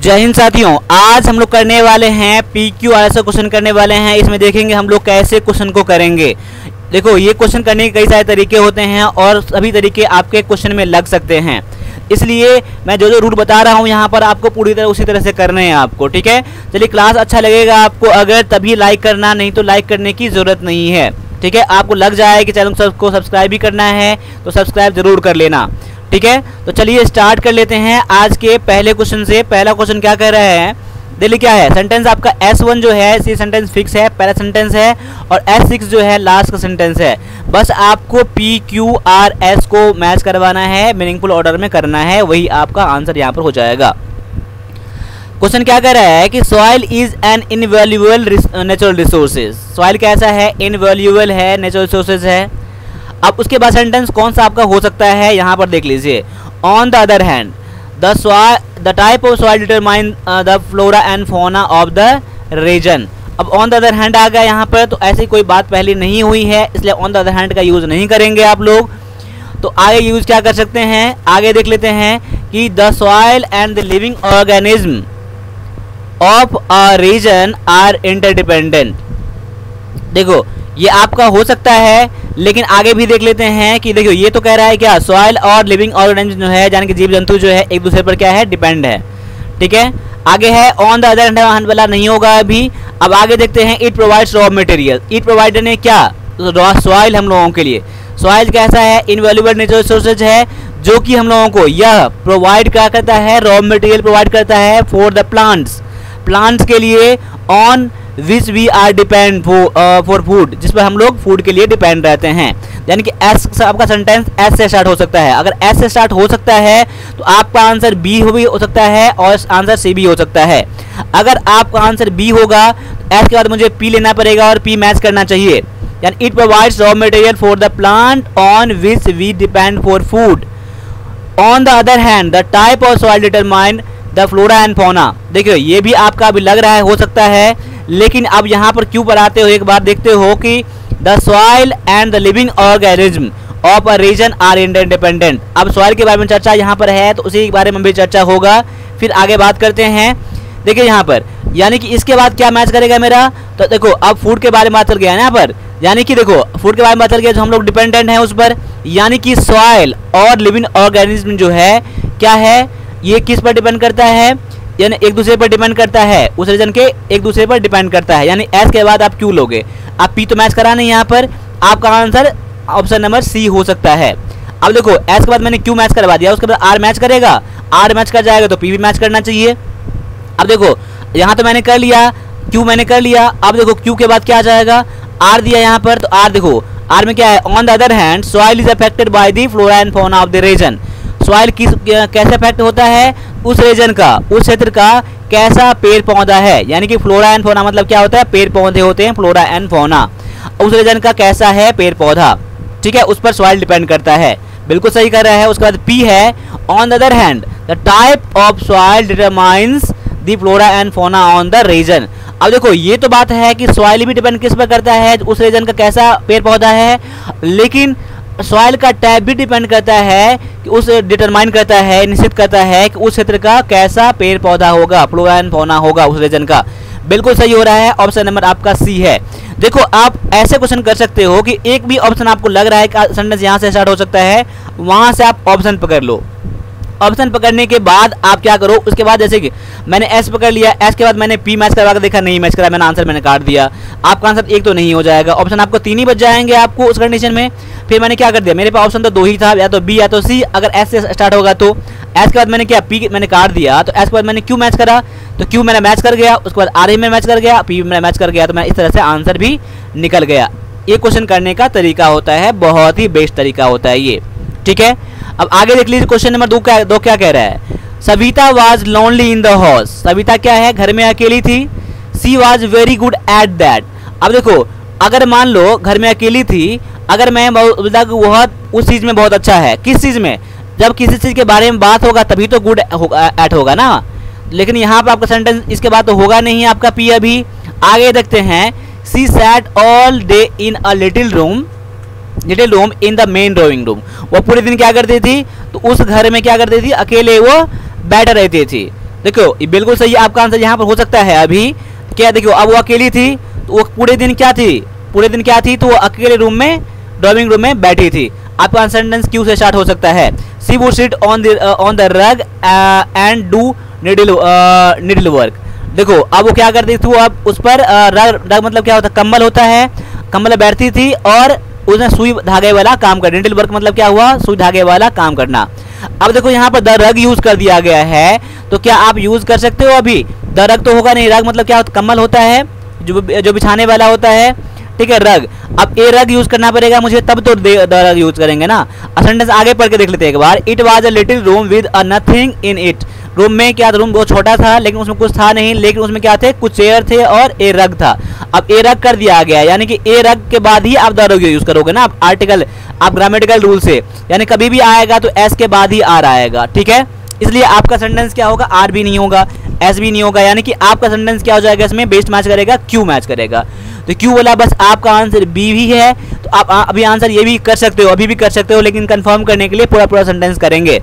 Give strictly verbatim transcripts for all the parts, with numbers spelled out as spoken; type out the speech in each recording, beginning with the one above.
जय हिंद साथियों, आज हम लोग करने वाले हैं पी क्यू आर एस का क्वेश्चन करने वाले हैं। इसमें देखेंगे हम लोग कैसे क्वेश्चन को करेंगे। देखो, ये क्वेश्चन करने के कई सारे तरीके होते हैं और सभी तरीके आपके क्वेश्चन में लग सकते हैं, इसलिए मैं जो जो रूल बता रहा हूँ यहाँ पर आपको पूरी तरह उसी तरह से करने हैं आपको। ठीक है, चलिए क्लास अच्छा लगेगा आपको अगर तभी लाइक करना, नहीं तो लाइक करने की जरूरत नहीं है। ठीक है, आपको लग जाए कि चैनल को सब्सक्राइब भी करना है तो सब्सक्राइब जरूर कर लेना। ठीक है, तो चलिए स्टार्ट कर लेते हैं आज के पहले क्वेश्चन से। पहला क्वेश्चन क्या कह रहा है, देखिए क्या है। सेंटेंस आपका एस वन जो है ये सेंटेंस फिक्स है, पहला सेंटेंस है, और एस सिक्स जो है लास्ट का सेंटेंस है। बस आपको पी क्यू आर एस को मैच करवाना है, मीनिंगफुल ऑर्डर में करना है, वही आपका आंसर यहाँ पर हो जाएगा। क्वेश्चन क्या कह रहा है कि soil is an invaluable natural resources. Soil कैसा है, इनवैल्यूएबल है, नेचुरल रिसोर्सेज है। अब उसके बाद सेंटेंस कौन सा आपका हो सकता है, यहाँ पर देख लीजिए। On the other hand the soil the type of soil determine the flora and fauna of the region. अब ऑन द अदर हैंड आ गया यहाँ पर, तो ऐसी कोई बात पहले नहीं हुई है, इसलिए ऑन द अदर हैंड का यूज नहीं करेंगे आप लोग। तो आगे यूज क्या कर सकते हैं, आगे देख लेते हैं कि the soil and the living organism of a region are interdependent. देखो, ये आपका हो सकता है, लेकिन आगे भी देख लेते हैं कि देखो ये तो कह रहा है क्या, सॉइल और लिविंग ऑर्गेनिज्म जो है यानी कि जीव जंतु जो है एक दूसरे पर क्या है, डिपेंड है। ठीक है, आगे है ऑन द अदर हैंड वाला नहीं होगा अभी। अब आगे देखते हैं it provides raw material. It provide ने क्या, रॉ सॉइल हम लोगों के लिए। सॉइल कैसा है, इनवैल्यूएबल नेचुरल रिसोर्सेज है, जो कि हम लोगों को यह प्रोवाइड क्या करता है, रॉ मटेरियल प्रोवाइड करता है फॉर द प्लांट्स। प्लांट्स के लिए on which we are depend for food, जिस पर हम लोग फूड के लिए डिपेंड रहते हैं। यानी कि एस आपका सेंटेंस एस से स्टार्ट हो सकता है। अगर एस से स्टार्ट हो सकता है तो आपका आंसर बी भी हो सकता है और आंसर सी भी हो सकता है। अगर आपका आंसर बी होगा तो एस के बाद मुझे पी लेना पड़ेगा और पी मैच करना चाहिए। यानी it provides raw material for the plant on which we depend for food. On the other hand the type of soil determine the flora and fauna. देखिए, ये भी आपका अभी लग रहा है हो सकता है, लेकिन अब यहाँ पर क्यों पर आते हो, एक बार देखते हो कि the soil and the living organism of a region are interdependent. अब सॉइल के बारे में चर्चा यहाँ पर है तो उसी के बारे में भी चर्चा होगा, फिर आगे बात करते हैं। देखिए यहाँ पर, यानी कि इसके बाद क्या मैच करेगा मेरा, तो देखो अब फूड के बारे में बात चल गया है यहाँ पर। यानी कि देखो फूड के बारे में बात चल गया जो हम लोग डिपेंडेंट हैं उस पर, यानी कि सॉइल और लिविंग ऑर्गेनिज्म जो है क्या है, ये किस पर डिपेंड करता है, यानी एक दूसरे पर डिपेंड करता है, उस रीजन के एक दूसरे पर डिपेंड करता है। यानी एस के बाद आप क्यों लोगे, आप पी तो मैच करा नहीं, यहाँ पर आपका आंसर ऑप्शन नंबर सी हो सकता है। अब देखो एस के बाद मैंने क्यू मैच करवा दिया, उसके बाद आर मैच करेगा, आर मैच कर जाएगा तो पी भी मैच करना चाहिए। अब देखो यहाँ तो मैंने कर लिया, क्यू मैंने कर लिया। अब देखो क्यू के बाद क्या आ जाएगा, आर दिया यहाँ पर, तो आर देखो आर में क्या है, on the other hand soil is affected by the flora and fauna of the region. Soil किस कैसे अफेक्ट होता है, उस रीजन का, उस क्षेत्र का कैसा पेड़ पौधा है। यानी कि फ्लोरा एंड फौना मतलब क्या होता है, पेड़ पौधे होते हैं, फ्लोरा एंड फौना, उस रीजन का कैसा है पेड़ पौधा। ठीक है, उस पर सॉइल डिपेंड करता है, बिल्कुल सही कर रहा है। उसके बाद पी है on the other hand the type of soil determines the flora and fauna on the region. अब देखो ये तो बात है कि सॉइल भी डिपेंड किस पर करता है, उस रीजन का कैसा पेड़ पौधा है, लेकिन सॉइल का टाइप भी डिपेंड करता है कि उस डिटरमाइन करता है, निश्चित करता है कि उस क्षेत्र का कैसा पेड़ पौधा होगा, फ्लोरा एंड फौना होगा उस रीजन का। बिल्कुल सही हो रहा है, ऑप्शन नंबर आपका सी है। देखो आप ऐसे क्वेश्चन कर सकते हो कि एक भी ऑप्शन आपको लग रहा है कि सेंटेंस यहाँ से स्टार्ट हो सकता है, वहां से आप ऑप्शन पकड़ लो। ऑप्शन पकड़ने के बाद आप क्या करो, उसके बाद जैसे कि मैंने एस पकड़ लिया, एस के बाद मैंने पी मैच करवा कर देखा, नहीं मैच करा, मैंने आंसर मैंने काट दिया। आपका आंसर एक तो नहीं हो जाएगा, ऑप्शन आपको तीन ही बच जाएंगे आपको उस कंडीशन में। फिर मैंने क्या कर दिया, मेरे पास ऑप्शन तो दो ही था, या तो बी या तो सी। अगर एस से स्टार्ट होगा तो एस के बाद मैंने क्या, पी मैंने काट दिया, तो एस के बाद मैंने क्यू मैच करा, तो क्यू मैंने मैच कर गया, उसके बाद आर में मैच कर गया, पी में मैच कर गया, तो मैं इस तरह से आंसर भी निकल गया। ये क्वेश्चन करने का तरीका होता है, बहुत ही बेस्ट तरीका होता है ये। ठीक है, अब आगे देख लीजिए क्वेश्चन नंबर दो क्या दो क्या कह रहा है, Savita was lonely in the house. Savita क्या है, घर में अकेली थी। She was very good at that. अब देखो अगर मान लो घर में अकेली थी, अगर मैं बहुत उस चीज में बहुत अच्छा है, किस चीज में, जब किसी चीज के बारे में बात होगा तभी तो गुड एट होगा ना, लेकिन यहाँ पर आपका सेंटेंस इसके बाद तो होगा नहीं आपका पी। अभी आगे देखते हैं, she sat all day in a little room little room in the main drawing room. वो पूरे दिन क्या करती थी, तो उस घर में क्या करती थी, अकेले वो बैठ रहती थी। देखो बिल्कुल सही आपका आंसर यहाँ पर हो सकता है। अभी क्या देखो, अब वो अकेली थी तो वो पूरे दिन क्या थी, पूरे दिन क्या थी, तो वो अकेले रूम में ड्राइंग रूम में बैठी थी। आपका सेंटेंस क्यू से स्टार्ट हो सकता है। She would sit on the on the rug and do needle needle work. देखो अब वो क्या करती थी, वो अब उस पर रग रग मतलब क्या होता है, कंबल होता है, कंबल में बैठती थी और उसने सुई धागे वाला काम करना। निडल वर्क मतलब क्या हुआ, सुई धागे वाला काम करना। अब देखो यहाँ पर द रग यूज कर दिया गया है, तो क्या आप यूज कर सकते हो? अभी द रग तो होगा नहीं, रग मतलब क्या होता है, कंबल होता है जो जो बिछाने वाला होता है, ठीक है, रग। अब ए रग यूज करना पड़ेगा मुझे, तब तो द रग यूज करेंगे ना। सेंटेंस आगे पढ़ के देख लेते हैं एक बार। It was a little room with a nothing in it. Room में क्या था, रूम बहुत छोटा था लेकिन उसमें कुछ था नहीं, लेकिन उसमें क्या थे, कुछ चेयर थे और ए रग था। अब ए रग कर दिया गया, यानी कि ए रग के बाद ही आप द रग यूज करोगे ना, आप आर्टिकल, आप ग्रामेटिकल रूल से, यानी कभी भी आएगा तो एस के बाद ही आर आएगा, ठीक है। इसलिए आपका सेंटेंस क्या होगा, आर भी नहीं होगा, एस भी नहीं होगा, यानी कि आपका सेंटेंस क्या हो जाएगा, इसमें बेस्ट मैच करेगा, क्यू मैच करेगा। तो क्यू बोला, बस आपका आंसर बी भी है। तो आप आ, अभी आंसर ये भी कर सकते हो, अभी भी कर सकते हो, लेकिन कंफर्म करने के लिए पूरा पूरा सेंटेंस करेंगे।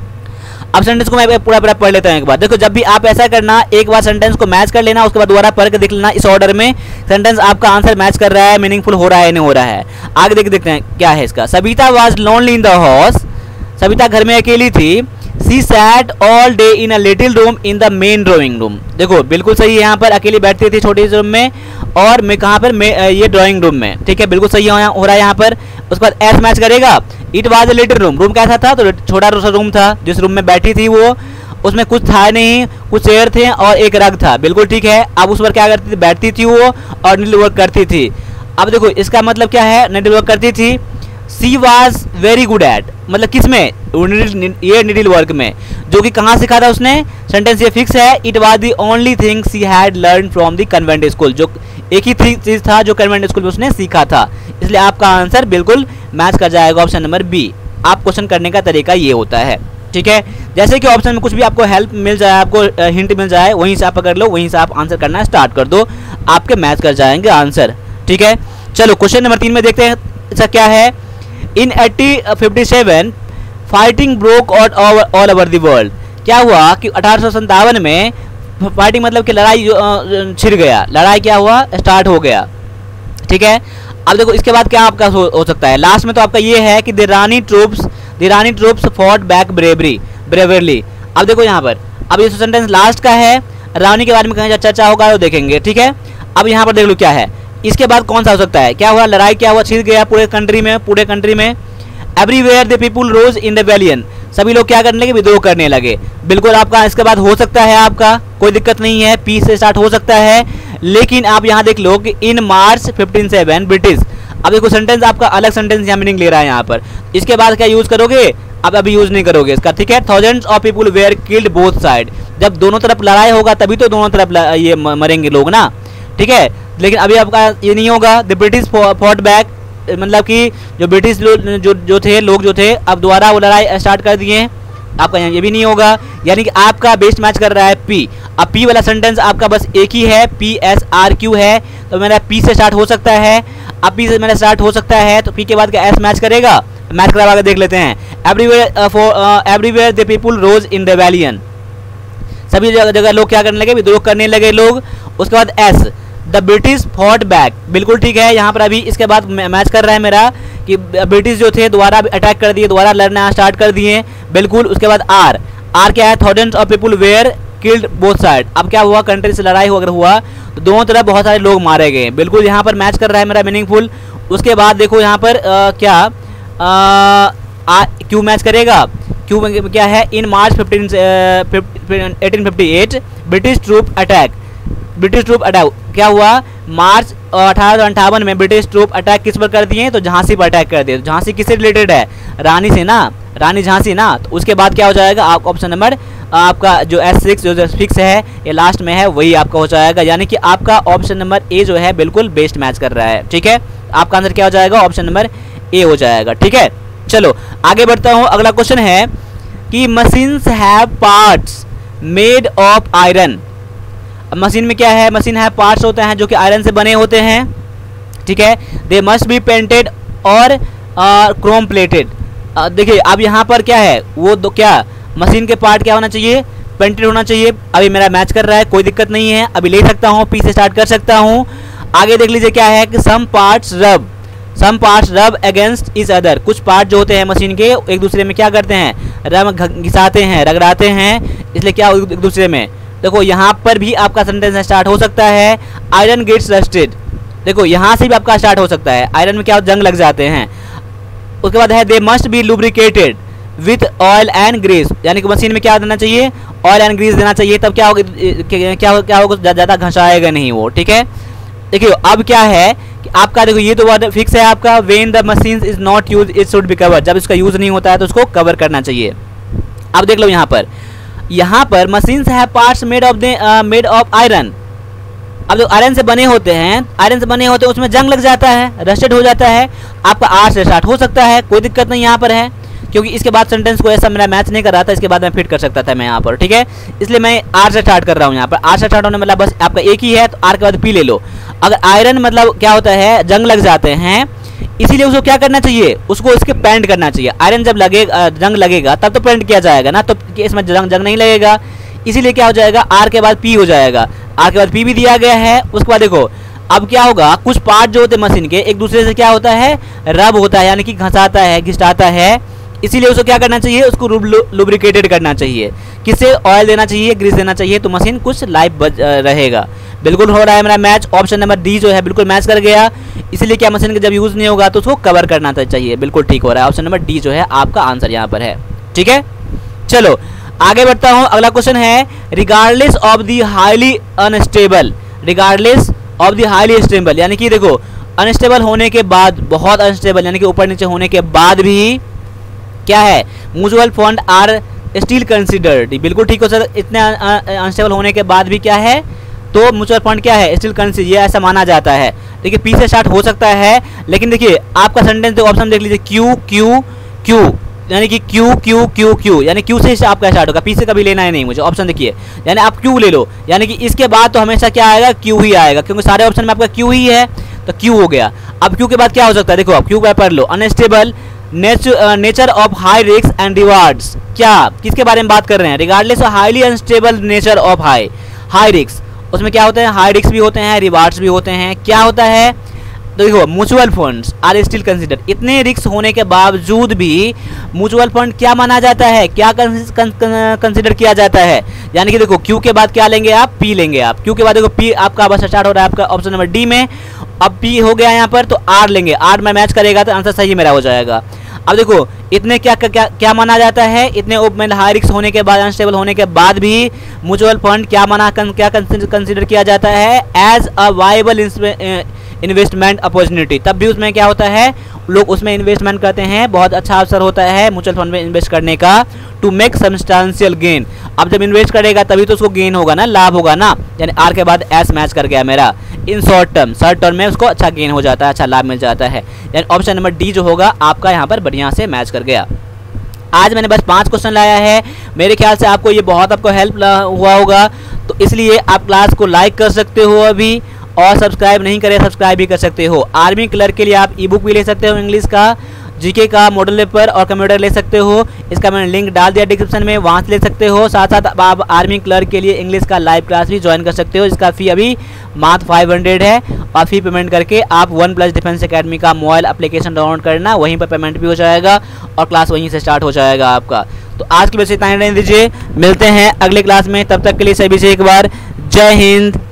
अब सेंटेंस को मैं पूरा पूरा पढ़ लेता हूँ एक बार। देखो जब भी आप ऐसा करना, एक बार सेंटेंस को मैच कर लेना, उसके बाद दोबारा पढ़ के देख लेना इस ऑर्डर में सेंटेंस आपका आंसर मैच कर रहा है, मीनिंगफुल हो रहा है नहीं हो रहा है। आगे देख देखते हैं क्या है इसका। Sabita was lonely in the house. Sabita घर में अकेली थी। She sat all day in a little room in the main drawing room. देखो बिल्कुल सही है, यहाँ पर अकेली बैठती थी छोटे रूम में, और मैं कहाँ पर, मैं ये ड्राइंग रूम में, ठीक है, बिल्कुल सही हो रहा है यहाँ पर। उसके बाद एस मैच करेगा। It was a little room, room कैसा था, तो छोटा सा रूम था, जिस रूम में बैठी थी वो, उसमें कुछ था नहीं, कुछ चेयर थे और एक रग था, बिल्कुल ठीक है। अब उस पर क्या करती थी, बैठती थी वो और नीडल वर्क करती थी। अब देखो इसका मतलब क्या है, नीडल वर्क करती थी। She was very good at, मतलब किस में, ये नीडल वर्क में, जो कि कहाँ सीखा था उसने, सेंटेंस ये फिक्स है। It was the only thing she had learn from the convent school, जो एक ही चीज था जो कन्वेंट स्कूल में उसने सीखा था। इसलिए आपका आंसर बिल्कुल मैच कर जाएगा, ऑप्शन नंबर बी। आप क्वेश्चन करने का तरीका ये होता है, ठीक है। जैसे कि ऑप्शन में कुछ भी आपको हेल्प मिल जाए, आपको हिंट मिल जाए, वहीं से आप पकड़ लो, वहीं से आप आंसर करना स्टार्ट कर दो, आपके मैच कर जाएंगे आंसर, ठीक है। चलो क्वेश्चन नंबर तीन में देखते हैं इसका क्या है। In eighteen fifty seven fighting broke out all over the world. क्या हुआ कि अठारह सौ संतावन में फाइटिंग मतलब कि लड़ाई छिड़ गया, लड़ाई क्या हुआ, स्टार्ट हो गया, ठीक है। अब देखो इसके बाद क्या आपका हो, हो सकता है, लास्ट में तो आपका ये है कि the Rani troops the Rani troops fought back bravery bravely. अब देखो यहाँ पर, अब ये सेंटेंस लास्ट का है, रानी के बारे में कहीं चर्चा होगा तो देखेंगे, ठीक है। अब यहाँ पर देख लो क्या है, इसके बाद कौन सा हो सकता है, क्या हुआ, लड़ाई क्या हुआ, छिड़ गया पूरे कंट्री में, पूरे कंट्री में। Everywhere the people rose in rebellion, सभी लोग क्या करने लगे, विद्रोह करने लगे। बिल्कुल आपका इसके बाद हो सकता है, आपका कोई दिक्कत नहीं है, पी से स्टार्ट हो सकता है। लेकिन आप यहाँ देख लो कि in March fifteen seven British. अब देखो सेंटेंस आपका अलग सेंटेंस यहाँ मीनिंग ले रहा है यहाँ पर। इसके बाद क्या यूज करोगे, अब अभी यूज नहीं करोगे इसका, ठीक है। Thousands of people were killed both side, जब दोनों तरफ लड़ाई होगा तभी तो दोनों तरफ ये मरेंगे लोग ना, ठीक है। लेकिन अभी आपका ये नहीं होगा। द ब्रिटिश फॉट बैक, मतलब कि जो ब्रिटिश जो जो थे लोग जो थे, अब दोबारा वो लड़ाई स्टार्ट कर दिए, आपका यहाँ ये भी नहीं होगा। यानी कि आपका बेस्ट मैच कर रहा है पी। अब पी वाला सेंटेंस आपका बस एक ही है, पी एस आर क्यू है, तो मेरा पी से स्टार्ट हो सकता है। अब पी से मेरा स्टार्ट हो सकता है, तो पी के बाद क्या एस मैच करेगा, मैच करा के देख लेते हैं। Everywhere for everywhere the people rose in rebellion, सभी जगह जगह लोग क्या करने लगे, विद्रोह करने लगे लोग। उसके बाद S the British fought back, बिल्कुल ठीक है। यहाँ पर अभी इसके बाद मैच कर रहा है मेरा कि ब्रिटिश जो थे दोबारा अटैक कर दिए, दोबारा लड़ना स्टार्ट कर दिए, बिल्कुल। उसके बाद आर, आर क्या है, thousands of people were killed both side. अब क्या हुआ, कंट्री से लड़ाई अगर हुआ तो दोनों तरफ बहुत सारे लोग मारे गए, बिल्कुल यहाँ पर मैच कर रहा है मेरा मीनिंगफुल। उसके बाद देखो यहाँ पर आ, क्या आ, क्यू मैच करेगा, क्यू क्या है, in March fifteen eighteen fifty eight British troop attack, British troop attack क्या हुआ, मार्च अठारह सौ अंठावन में ब्रिटिश ट्रूप अटैक किस पर कर दिए, तो झांसी पर अटैक कर दिए। तो झांसी किससे रिलेटेड है, रानी से ना, रानी झांसी ना। तो उसके बाद क्या हो जाएगा, आप ऑप्शन नंबर आपका जो एस सिक्स जो फिक्स है ये लास्ट में है, वही आपका हो जाएगा। यानी कि आपका ऑप्शन नंबर ए जो है बिल्कुल बेस्ट मैच कर रहा है, ठीक है। आपका आंसर क्या हो जाएगा, ऑप्शन नंबर ए हो जाएगा, ठीक है। चलो आगे बढ़ता हूँ। अगला क्वेश्चन है कि machines have parts made of iron. Machine में क्या है, मशीन है पार्ट्स होते हैं जो कि आयरन से बने होते हैं, ठीक है। दे मस्ट बी पेंटेड और क्रोम प्लेटेड। देखिए अब यहाँ पर क्या है, वो दो क्या मशीन के पार्ट क्या होना चाहिए, पेंटेड होना चाहिए। अभी मेरा मैच कर रहा है, कोई दिक्कत नहीं है, अभी ले सकता हूँ, पी से स्टार्ट कर सकता हूँ। आगे देख लीजिए क्या है कि some parts rub some parts rub against each other, कुछ पार्ट जो होते हैं मशीन के एक दूसरे में क्या करते हैं, रब घिसाते हैं, रगड़ाते हैं, इसलिए क्या एक दूसरे में। देखो यहाँ पर भी आपका सेंटेंस स्टार्ट हो सकता है, आयरन गेट्स रस्टेड। देखो यहाँ से भी आपका स्टार्ट हो सकता है, आयरन में क्या जंग लग जाते हैं। उसके बाद है they must be lubricated with oil and grease, यानी कि मशीन में क्या देना चाहिए, ऑयल एंड ग्रीस देना चाहिए, तब क्या होगा, क्या क्या होगा, ज़्यादा घसाएगा नहीं वो। ठीक है, देखिए अब क्या है कि आपका देखो ये तो वर्ड फिक्स है आपका, when the machine is not use it should be cover, जब इसका यूज नहीं होता है तो उसको कवर करना चाहिए। अब देख लो यहाँ पर यहाँ पर मशीन्स है parts made of the made of iron. अब जो आयरन से बने होते हैं, आयरन से बने होते हैं उसमें जंग लग जाता है, रस्टेड हो जाता है। आपका आर से स्टार्ट हो सकता है, कोई दिक्कत नहीं यहाँ पर है, क्योंकि इसके बाद सेंटेंस को ऐसा मेरा मैच नहीं कर रहा था, इसके बाद मैं फिट कर सकता था मैं यहाँ पर। ठीक है, इसलिए मैं आर से स्टार्ट कर रहा हूँ यहाँ पर। आर से स्टार्ट होने मतलब बस आपका एक ही है, तो आर के बाद पी ले लो। अगर आयरन मतलब क्या होता है, जंग लग जाते हैं, इसीलिए उसको क्या करना चाहिए, उसको इसके पेंट करना चाहिए। आयरन जब लगेगा, जंग लगेगा तब तो पेंट किया जाएगा ना, तो इसमें जंग जंग नहीं लगेगा, इसीलिए क्या हो जाएगा, आर के बाद पी हो जाएगा। आर के बाद पी भी दिया गया है। उसके बाद देखो अब क्या होगा, कुछ पार्ट जो होते हैं मशीन के एक दूसरे से क्या होता है, रब होता है, यानी कि घसाता है, घिसाता है, इसीलिए उसको क्या करना चाहिए, उसको लुब्रिकेटेड करना चाहिए। किससे, ऑयल देना चाहिए, ग्रीस देना चाहिए, तो मशीन कुछ लाइफ बच रहेगा। बिल्कुल हो रहा है मेरा मैच, ऑप्शन नंबर डी जो है बिल्कुल मैच कर गया। इसलिए क्या मशीन का जब यूज नहीं होगा तो उसको कवर करना चाहिए, बिल्कुल ठीक हो रहा है। ऑप्शन नंबर डी जो है आपका आंसर यहाँ पर है। ठीक है, चलो आगे बढ़ता हूँ। अगला क्वेश्चन है regardless of the highly unstable, regardless of the highly unstable, यानी कि देखो अनस्टेबल होने के बाद, बहुत अनस्टेबल यानी कि ऊपर नीचे होने के बाद भी क्या है, mutual fund are still considered. बिल्कुल ठीक हो सर, इतने अनस्टेबल होने के बाद भी क्या है, तो म्यूचुअल फंड क्या है, स्टिल कंसिडर, ये ऐसा माना जाता है। देखिए पी से स्टार्ट हो सकता है, लेकिन देखिए आपका सेंटेंस तो ऑप्शन देख लीजिए, क्यू क्यू क्यू, यानी कि क्यू क्यू क्यू क्यू, यानी क्यू से आपका स्टार्ट होगा, पी से कभी लेना है नहीं मुझे। ऑप्शन देखिए, यानी आप क्यू ले लो, यानी कि इसके बाद तो हमेशा क्या आएगा, क्यू ही आएगा, क्योंकि सारे ऑप्शन में आपका क्यू ही है, तो क्यू हो गया। अब क्यू के बाद क्या हो सकता है, देखो आप क्यू का पढ़ लो, unstable nature of high risk and rewards, क्या किसके बारे में बात कर रहे हैं, regardless of highly unstable nature of high high risk, उसमें क्या होते हैं, हाई रिस्क भी होते हैं, रिवार्ड्स भी होते हैं। क्या होता है, देखो mutual funds are still consider, इतने रिस्क होने के बावजूद भी म्यूचुअल फंड क्या माना जाता है, क्या कंसिडर किया जाता है, यानी कि देखो क्यू के बाद क्या लेंगे आप, पी लेंगे आप। क्यू के बाद देखो पी आपका बस स्टार्ट हो रहा है आपका ऑप्शन नंबर डी में, अब पी हो गया यहाँ पर, तो आर लेंगे, आर में मैच करेगा तो आंसर सही मेरा हो जाएगा। अब देखो इतने क्या क्या क्या माना जाता है, इतने ओपन हाई रिस्क होने के बाद, अनस्टेबल होने के बाद भी म्यूचुअल फंड क्या माना क्या कंसिडर किया जाता है, as a viable investment opportunity. तब भी उसमें क्या होता है, लोग उसमें इन्वेस्टमेंट करते हैं, बहुत अच्छा अवसर होता है म्यूचुअल फंड में इन्वेस्ट करने का, टू मेक सब्सटेंशियल गेन। अब जब इन्वेस्ट करेगा तभी तो उसको गेन होगा ना, लाभ होगा ना, यानी आर के बाद एस मैच कर गया मेरा। In short term, short term में उसको अच्छा गेन हो जाता है, अच्छा लाभ मिल जाता है, यानी ऑप्शन नंबर डी जो होगा आपका यहाँ पर बढ़िया से मैच कर गया। आज मैंने बस पांच क्वेश्चन लाया है, मेरे ख्याल से आपको ये बहुत आपको हेल्प हुआ होगा, तो इसलिए आप क्लास को लाइक कर सकते हो अभी, और सब्सक्राइब नहीं करें सब्सक्राइब भी कर सकते हो। आर्मी क्लर्क के लिए आप ई बुक भी ले सकते हो, इंग्लिश का, जीके का, मॉडल पेपर और कंप्यूटर ले सकते हो, इसका मैंने लिंक डाल दिया डिस्क्रिप्शन में, वहाँ से ले सकते हो। साथ साथ आप आर्मी क्लर्क के लिए इंग्लिश का लाइव क्लास भी ज्वाइन कर सकते हो, जिसका फ़ी अभी मात्र फाइव हंड्रेड है, और फी पेमेंट करके आप वन प्लस डिफेंस एकेडमी का मोबाइल एप्लीकेशन डाउनलोड करना, वहीं पर पेमेंट भी हो जाएगा और क्लास वहीं से स्टार्ट हो जाएगा आपका। तो आज की वजह से इतना ही रहने दीजिए, मिलते हैं अगले क्लास में, तब तक के लिए सभी से एक बार जय हिंद।